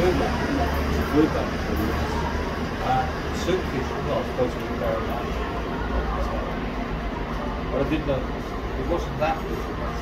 women with that. Silkfish is not supposed to be very much. But I didn't know it wasn't that much.